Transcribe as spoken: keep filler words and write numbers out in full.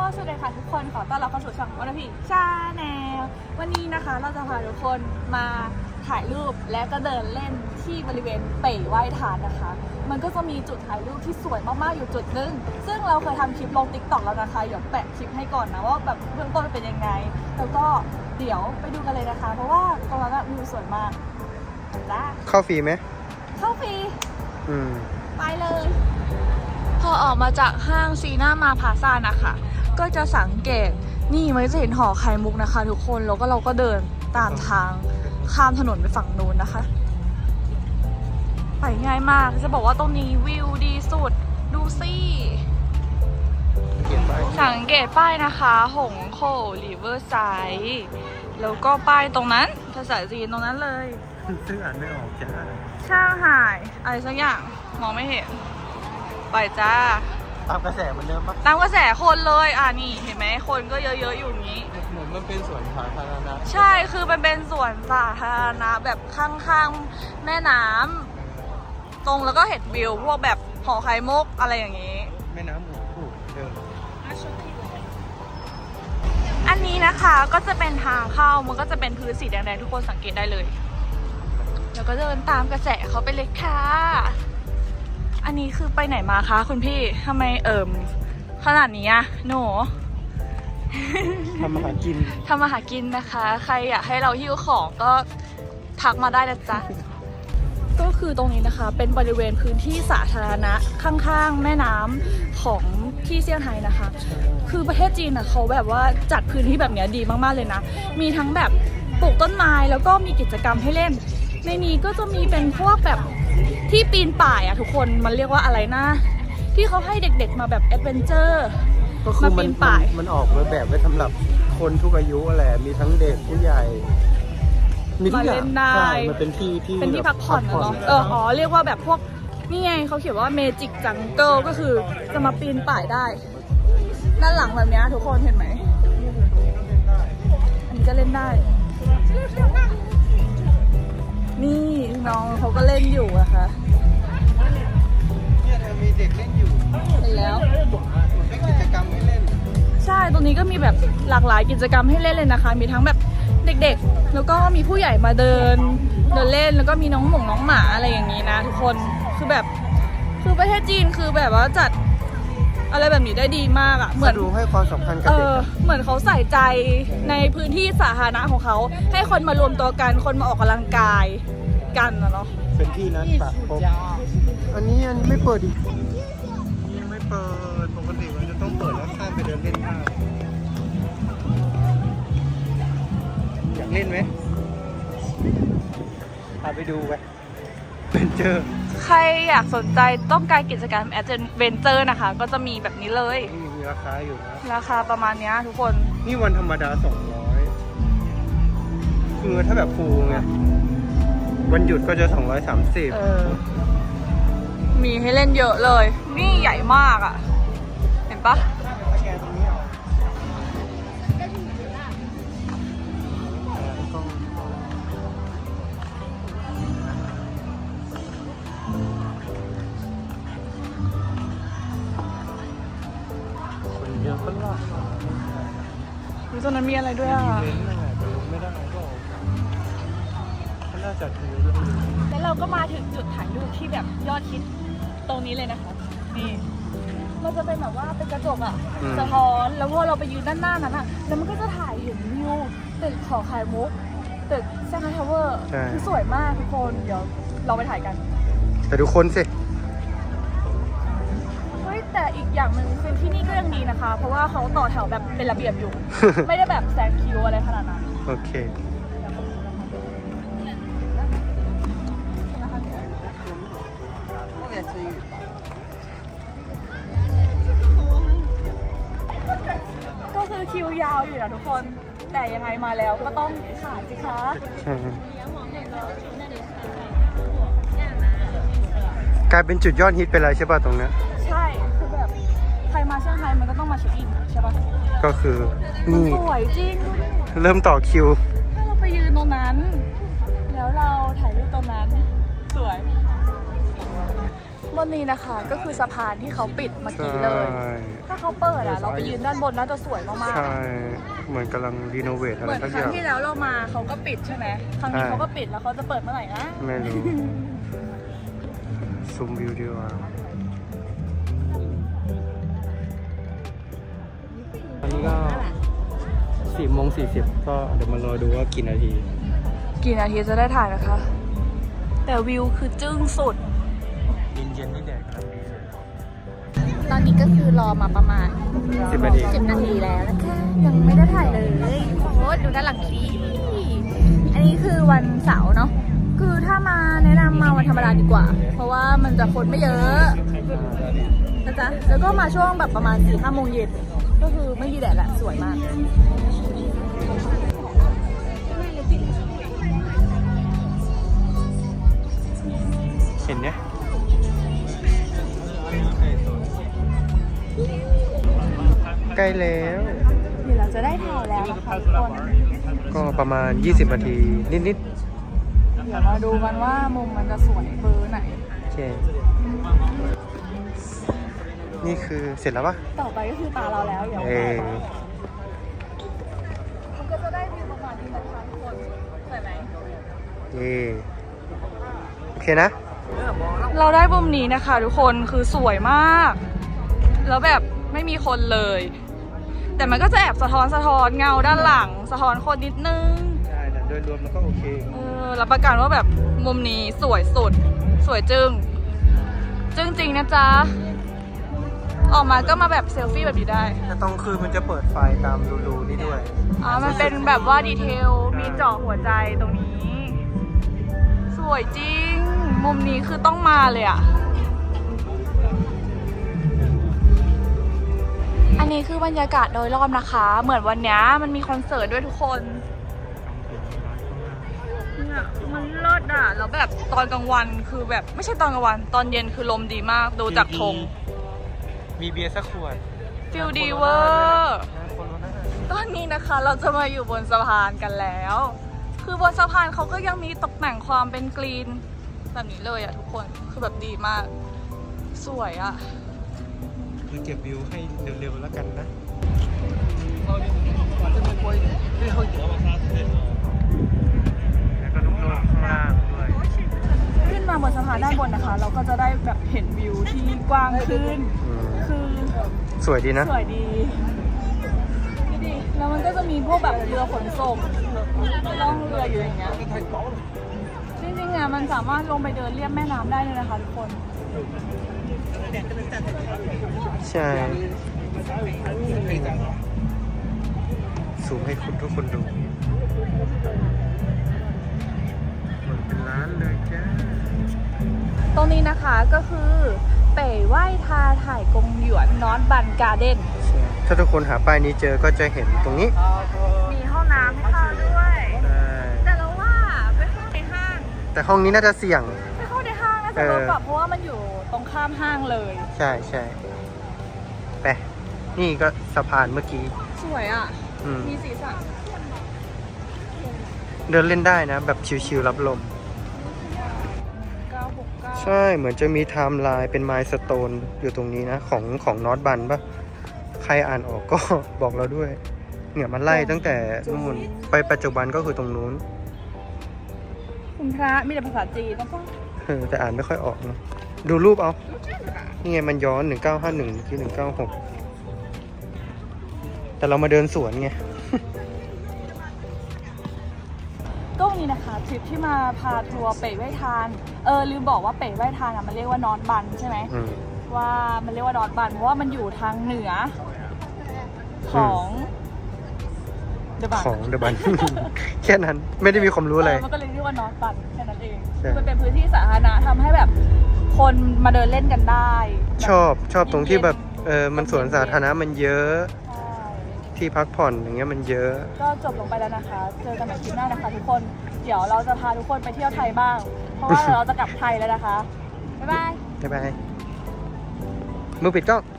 สวัสดีค่ะทุกคนขอต้อนรับเข้าสู่ช่องวันพี่ชาแนลวันนี้นะคะเราจะพาทุกคนมาถ่ายรูปและก็เดินเล่นที่บริเวณเป๋ไหว้ทานนะคะมันก็จะมีจุดถ่ายรูปที่สวยมากๆอยู่จุดนึงซึ่งเราเคยทำคลิปลง ติ๊กต็อก แล้วนะคะเดี๋ยวแปะคลิปให้ก่อนนะว่าแบบเบื้องต้นเป็นยังไงแล้วก็เดี๋ยวไปดูกันเลยนะคะเพราะว่าตรงนั้นวิวสวยมากจ้าเข้าฟรีไหมเข้าฟรีอืมไปเลยพอออกมาจากห้างซีน่ามาพาซ่านะคะก็จะสังเกตนี่มันจะเห็นหอไข่มุกนะคะทุกคนแล้วก็เราก็เดินตามทางข้ามถนนไปฝั่งนู้นนะคะไปง่ายมากจะบอกว่าตรงนี้วิวดีสุดดูสิสังเกตป้ายนะคะหงโขริเวอร์ไซด์แล้วก็ป้ายตรงนั้นภาษาจีนตรงนั้นเลยซึ่งอ่านไม่ออกจ้าช่างหายอะไรสักอย่างมองไม่เห็นไปจ้าตามกระแสมันเดิมปะตามกระแสคนเลยอ่ะนี่เห็นไหมคนก็เยอะๆอยู่นี้เหมือนมันเป็นสวนสาธารณะใช่คือมันเป็นสวนสาธารณะแบบข้างๆแม่น้ำตรงแล้วก็เห็นวิวพวกแบบหอไข่มุกอะไรอย่างนี้แม่น้ำหมูผูกเดิมอันนี้นะคะก็จะเป็นทางเข้ามันก็จะเป็นพื้นสีแดงๆทุกคนสังเกตได้เลยแล้วก็เดินตามกระแสเขาไปเลยค่ะอันนี้คือไปไหนมาคะคุณพี่ทำไมเอิ่มขนาดนี้อะหนูทำอาหารกินทำอาหารกินนะคะใครอยากให้เราหิ้วของก็ทักมาได้นะจ๊ะก็คือตรงนี้นะคะเป็นบริเวณพื้นที่สาธารณะข้างๆแม่น้ำของที่เซี่ยงไฮ้นะคะคือประเทศจีนนะเขาแบบว่าจัดพื้นที่แบบนี้ดีมากๆเลยนะมีทั้งแบบปลูกต้นไม้แล้วก็มีกิจกรรมให้เล่นในนี้ก็จะมีเป็นพวกแบบที่ปีนป่ายอะทุกคนมันเรียกว่าอะไรนะที่เขาให้เด็กๆมาแบบแอดเวนเจอร์มาปีนป่ายมันออกมาแบบไว้สำหรับคนทุกอายุอะไรมีทั้งเด็กผู้ใหญ่มีทุกอย่างใช่มันเป็นที่ที่เป็นที่พักผ่อนเนาะเอออ๋อเรียกว่าแบบพวกนี่ไงเขาเขียนว่าเมจิกจังเกิลก็คือจะมาปีนป่ายได้ด้านหลังแบบนี้ทุกคนเห็นไหมอันนี้ก็เล่นได้นี่น้องเขาก็เล่นอยู่อะค่ะเนี่ยมีเด็กเล่นอยู่เห็นแล้วมีกิจกรรมให้เล่นใช่ตรงนี้ก็มีแบบหลากหลายกิจกรรมให้เล่นเลยนะคะมีทั้งแบบเด็กๆแล้วก็มีผู้ใหญ่มาเดินเดินเล่นแล้วก็มีน้องหม่งน้องหมาอะไรอย่างนี้นะทุกคนคือแบบคือประเทศจีนคือแบบว่าจัดอะไรแบบนี้ได้ดีมากอะเหมือนดูให้ความสำคัญกับเด็กเหมือนเขาใส่ใจในพื้นที่สาธารณะของเขาให้คนมารวมตัวกันคนมาออกกำลังกายกันนะเนาะเป็นที่นั้นปะอันนี้อันนี้ไม่เปิดอีกยังไม่เปิดปกติมันจะต้องเปิดแล้วข้ามไปเดินเล่นได้อยากเล่นไหมพาไปดูไปเป็นเจอใครอยากสนใจต้องการกิจกรรมแอดเวนเจอร์นะคะก็จะมีแบบนี้เลยมีราคาอยู่นะราคาประมาณนี้ทุกคนนี่วันธรรมดาสองร้อยคือถ้าแบบฟูลไงวันหยุดก็จะสองร้อยสามสิบมีให้เล่นเยอะเลยนี่ใหญ่มากอ่ะเห็นปะเยอะก็ล่ะดูตรงนั้นมีอะไรด้วยอ่ะไม่ได้ก็เขาน่าจะดูแล้วเราก็มาถึงจุดถ่ายรูปที่แบบยอดฮิตตรงนี้เลยนะคะนี่มันจะเป็นแบบว่าเป็นกระจกอ่ะสะท้อนแล้วพอเราไปยืนด้านหน้านั้นอ่ะแล้วมันก็จะถ่ายเห็นวิวตึกหอไข่มุกตึกเซี่ยงไฮ้ทาวเวอร์ที่สวยมากทุกคนเดี๋ยวเราไปถ่ายกันแต่ดูคนสิแต่อีกอย่างหนึ่งคือที่นี่ก็ยังดีนะคะเพราะว่าเขาต่อแถวแบบเป็นระเบียบอยู่ ไม่ได้แบบแซงคิวอะไรขนาดนั้นโอเคก็คือคิวยาวอยู่นะทุกคนแต่ยังไงมาแล้วก็ต้องขายสิคะกลายเป็นจุดยอดฮิตไปเลยใช่ป่ะตรงนี้ใช่คือแบบใครมาเซี่ยงไฮ้มันก็ต้องมาเช็คอินใช่ป่ะก็คือนี่สวยจริงเริ่มต่อคิวถ้าเราไปยืนตรงนั้นแล้วเราถ่ายรูปตรงนั้นสวยบนนี้นะคะก็คือสะพานที่เขาปิดเมื่อกี้เลยถ้าเขาเปิดปิดอะเราไปยืนด้านบนน่าจะสวยมากๆใช่เหมือนกำลังรีโนเวทอะเหไรมือนสักคอรั้งย่างที่แล้วเรามาเขาก็ปิดใช่ไหมครั้งนี้เขาก็ปิดแล้วเขาจะเปิดเมื่อไหร่นะไม่รู้ซูมวิวดีกว่าอันนี้ก็สี่โมงสี่สิบก็เดี๋ยวมารอดูว่ากี่นาทีกี่นาทีจะได้ถ่ายนะคะ แต่วิวคือจึ้งสุดเย็นๆนี่แดดกำลังดีเลยตอนนี้ก็คือรอมาประมาณสิบนาทีสิบนาทีแล้วนะคะยังไม่ได้ถ่ายเลยโอ้ดูด้านหลังดีอันนี้คือวันเสาร์เนาะคือถ้ามาแนะนำมาวันธรรมดาดีกว่า เพราะว่ามันจะคนไม่เยอะนะจ๊ะแล้วก็มาช่วงแบบประมาณสี่ห้าโมงเย็นก็คือไม่มีแดดละสวยมากเห็นเนี่ยใกล้แล้วเดี๋ยวเราจะได้ถ่ายแล้วนะคะทุกคนก็ประมาณยี่สิบนาทีนิดเดี๋ยวมาดูกันว่ามุมมันจะสวยเบอร์ไหนๆโอเคนี่คือเสร็จแล้วปะต่อไปก็คือตาเราแล้วเดี๋ยวเออมันก็จะได้วิวประมาณนี้นะคะทุกคนสวยไหมเย่โอเคนะเราได้มุมนี้นะคะทุกคนคือสวยมาก แล้วแบบไม่มีคนเลย แต่มันก็จะแอบสะท้อนสะท้อนเงาด้านหลังสะท้อนคนนิดนึงใช่แต่โดยรวมแล้วก็โอเคเออรับประกันว่าแบบมุมนี้สวยสุด สวยจึงจึงจริงนะจ๊ะออกมาก็มาแบบเซลฟี่แบบนี้ได้แต่ตรงคือมันจะเปิดไฟตามรูๆนี่ด้วยอ๋อมันเป็นแบบว่าดีเทลมีเจาะหัวใจตรงนี้ สวยจริง มุมนี้คือต้องมาเลยอ่ะอันนี้คือบรรยากาศโดยรอบนะคะ เหมือนวันนี้มันมีคอนเสิร์ตด้วยทุกคนเนี่ยมันเลิศอ่ะแล้วแบบตอนกลางวันคือแบบไม่ใช่ตอนกลางวันตอนเย็นคือลมดีมากดูจากธงมีเบียร์สักขวดฟิลดีเวอร์ตอนนี้นะคะเราจะมาอยู่บนสะพานกันแล้ว คือบนสะพานเขาก็ยังมีตกแต่งความเป็นกรีนแบบนี้เลยอ่ะทุกคนคือแบบดีมากสวยอ่ะคือเก็บวิวให้เร็วๆแล้วกันนะแล้วก็ลูกๆข้างล่างด้วยขึ้นมาบนสะพานด้านบนนะคะ เราก็จะได้แบบเห็นวิวที่กว้างขึ้นคือสวยดีนะสวยดีดีแล้วมันก็จะมีพวกแบบเรือขนส่งล่องเรืออยู่อย่างเงี้ยจริงๆอ่ะมันสามารถลงไปเดินเลียบแม่น้ำได้เลยนะคะทุกคนใช่ซูมให้คุณทุกคนดูมันเป็นร้านเลยจ้าตรงนี้นะคะก็คือเป๋ไหว้ทาถ่ายกงหยวนนอตบันการ์เด้นถ้าทุกคนหาป้ายนี้เจอก็จะเห็นตรงนี้มีห้องน้ำให้เข้าด้วยแต่เราว่าไปเข้าในห้างแต่ห้องนี้น่าจะเสี่ยงไปเข้าในห้างน่าจะเวิร์กกว่าเพราะว่ามันอยู่ตรงข้ามห้างเลยใช่ใช่ไปนี่ก็สะพานเมื่อกี้สวยอ่ะอืมมีสีสันเดินเล่นได้นะ แบบชิวๆรับลมเก้าหกเก้าใช่ เหมือนจะมีไทม์ไลน์เป็นไมล์สโตนอยู่ตรงนี้นะ ของของนอตบันปะใครอ่านออกก็ บอกเราด้วย เนี่ยมันไล่ตั้งแต่นู่นไปปัจจุบันก็คือตรงนู้นคุณพระมีแต่ภาษาจีนแล้วก็เออแต่อ่านไม่ค่อยออกนะดูรูปเอา นี่ไงมันย้อนหนึ่งเก้าห้าหนึ่งที่หนึ่งเก้าหกแต่เรามาเดินสวนไงก็วันนี้นะคะทริปที่มาพาทัวร์เป๋ไหว้ทานเออลืมบอกว่าเป๋ไหว้ทานอ่ะมันเรียกว่านอตบันใช่ไหมอืมว่ามันเรียกว่านอตบันเพราะว่ามันอยู่ทางเหนือของเดอะบันของเดอะบัน แค่นั้นไม่ได้มีความรู้อะไรมันก็เลยเรียกว่านอตบันแค่นั้นเองใช่มันเป็นพื้นที่สาธารณะทำให้แบบคนมาเดินเล่นกันได้ชอบชอบตรงที่แบบเออมันสวนสาธารณะมันเยอะใช่ที่พักผ่อนอย่างเงี้ยมันเยอะก็จบลงไปแล้วนะคะ เจอกันใหม่คลิปหน้านะคะทุกคน เดี๋ยวเราจะพาทุกคนไปเที่ยวไทยบ้าง เพราะว่าเดี๋ยวเราจะกลับไทยแล้วนะคะ บ๊ายบายบ๊ายบายมือปิดกล้อง